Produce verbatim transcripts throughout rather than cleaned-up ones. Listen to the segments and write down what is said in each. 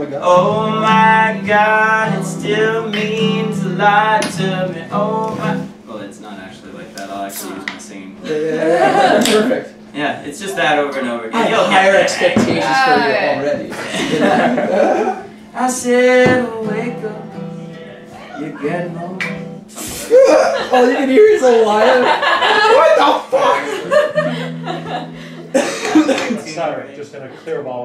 god. Oh my god, it still means a lot to me. Oh my. Well, it's not actually like that. I'll actually use my singing. Yeah, yeah, yeah. Perfect. Yeah, it's just that over and over again. I have You'll higher get expectations for you already. I said, wake up, you get home. All you can hear is a lion. What the fuck? Sorry, just in a clear ball.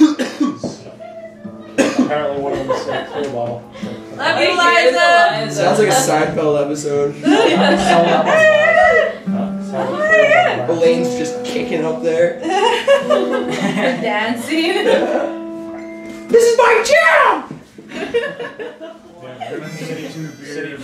Apparently one of them said clear ball. Love you, Liza! Sounds like a Seinfeld episode. Elaine's just kicking up there. Dancing. This is my jam! City City City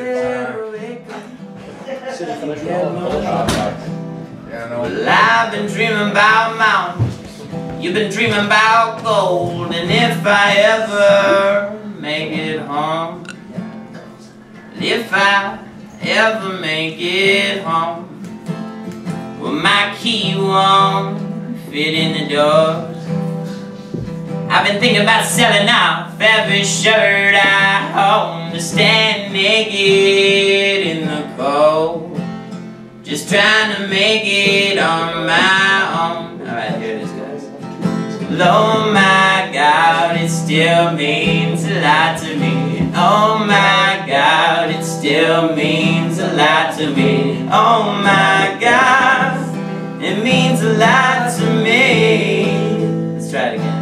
Yeah, no. Well, I've been dreaming about mountains. You've been dreaming about gold. And if I ever make it home, if I ever make it home, well, my key won't fit in the doors. I've been thinking about selling off every shirt I own to stand naked in the cold, just trying to make it on my own. Alright, here it is, guys. Oh my God, it still means a lot to me. Oh my God, it still means a lot to me. Oh my God, it means a lot to me. Let's try it again.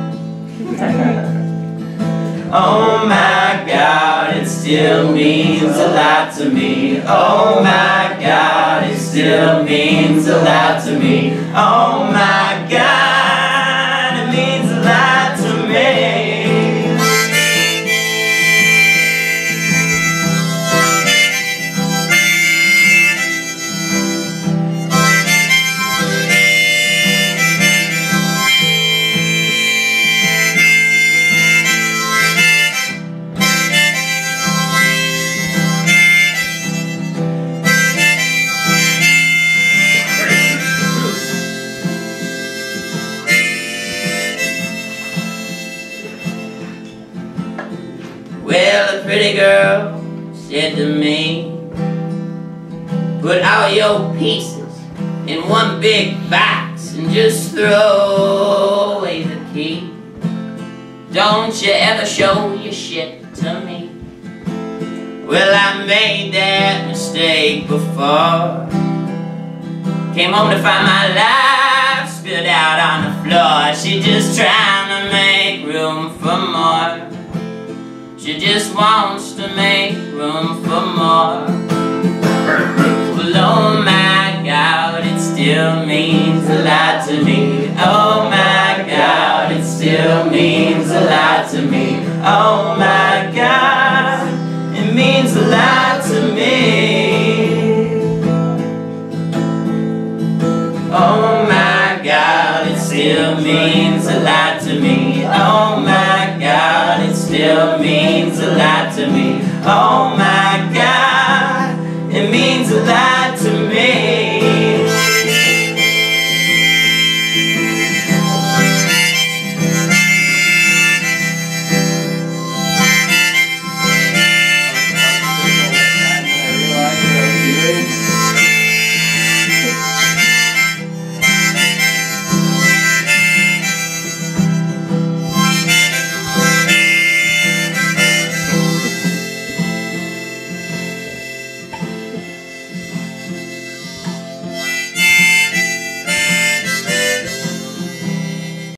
Oh my God, it still means a lot to me. Oh my God, it still means a lot to me. Oh my God, it means a lot to me. Well, a pretty girl said to me, put all your pieces in one big box and just throw away the key. Don't you ever show your shit to me. Well, I made that mistake before. Came home to find my life spilled out on the floor. She just trying to make room for more. She just wants to make room for more. Well, oh my God, it still means a lot to me. Oh my God, it still means a lot to me. Oh my God, it means a lot to me. Oh my God, it still means a lot to me. Oh my God, it still means a lot to me. Oh